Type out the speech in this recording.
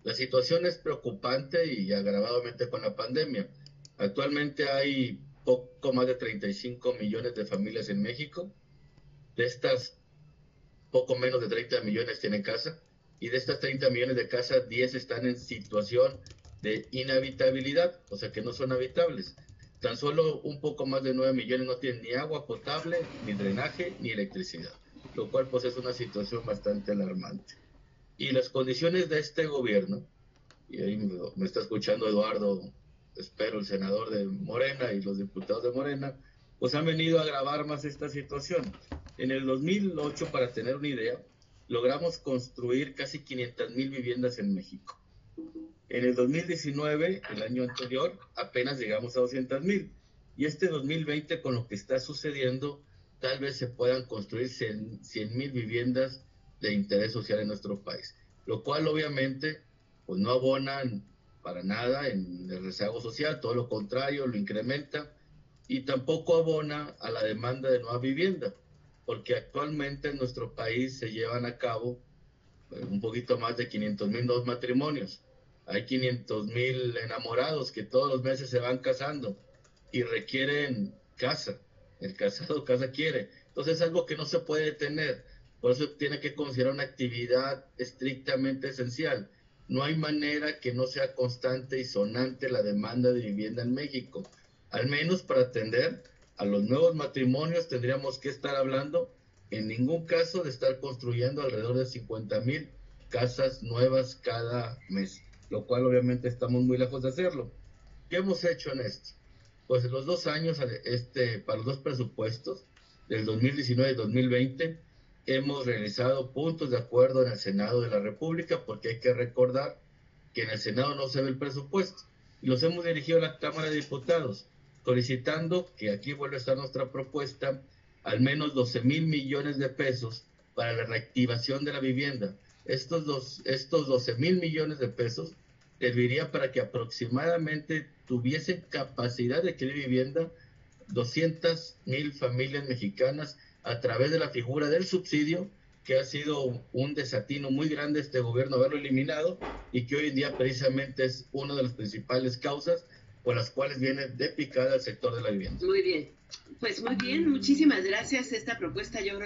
La situación es preocupante y agravadamente con la pandemia. Actualmente hay poco más de 35 millones de familias en México. De estas, poco menos de 30 millones tienen casa. Y de estas 30 millones de casas, 10 están en situación de inhabitabilidad, o sea que no son habitables. Tan solo un poco más de 9 millones no tienen ni agua potable, ni drenaje, ni electricidad, lo cual pues es una situación bastante alarmante. Y las condiciones de este gobierno, y ahí me está escuchando Eduardo, espero el senador de Morena y los diputados de Morena, pues han venido a agravar más esta situación. En el 2008, para tener una idea, logramos construir casi 500,000 viviendas en México. En el 2019, el año anterior, apenas llegamos a 200,000. Y este 2020, con lo que está sucediendo, tal vez se puedan construir 100,000 viviendas de interés social en nuestro país, lo cual obviamente pues no abonan para nada en el rezago social, todo lo contrario, lo incrementa y tampoco abona a la demanda de nueva vivienda, porque actualmente en nuestro país se llevan a cabo un poquito más de 500,000 dos matrimonios. Hay 500,000 enamorados que todos los meses se van casando y requieren casa. El casado casa quiere. Entonces es algo que no se puede detener. Por eso tiene que considerar una actividad estrictamente esencial. No hay manera que no sea constante y sonante la demanda de vivienda en México. Al menos para atender a los nuevos matrimonios tendríamos que estar hablando en ningún caso de estar construyendo alrededor de 50,000 casas nuevas cada mes, lo cual obviamente estamos muy lejos de hacerlo. ¿Qué hemos hecho en esto? Pues en los 2 años, para los dos presupuestos, del 2019 y 2020, hemos realizado puntos de acuerdo en el Senado de la República, porque hay que recordar que en el Senado no se ve el presupuesto, y los hemos dirigido a la Cámara de Diputados, solicitando que aquí vuelva a estar nuestra propuesta, al menos 12,000 millones de pesos para la reactivación de la vivienda. Estos 12,000 millones de pesos serviría para que aproximadamente tuviesen capacidad de adquirir vivienda 200,000 familias mexicanas a través de la figura del subsidio, que ha sido un desatino muy grande este gobierno haberlo eliminado y que hoy en día precisamente es una de las principales causas por las cuales viene de picada el sector de la vivienda. Muy bien, pues muy bien, muchísimas gracias. Esta propuesta yo creo